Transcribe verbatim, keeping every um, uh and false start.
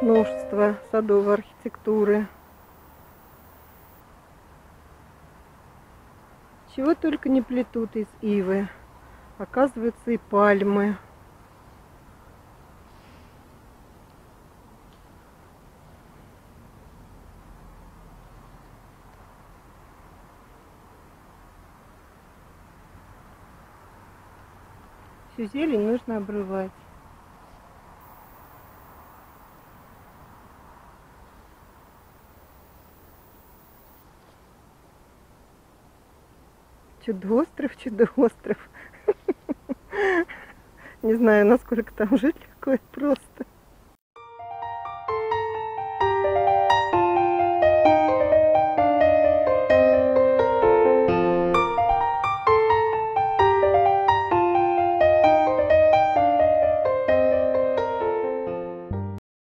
множество садовой архитектуры. Чего только не плетут из ивы. Оказывается, и пальмы. Всю зелень нужно обрывать. Чудо-остров, чудо-остров. Не знаю, насколько там жить легко и просто.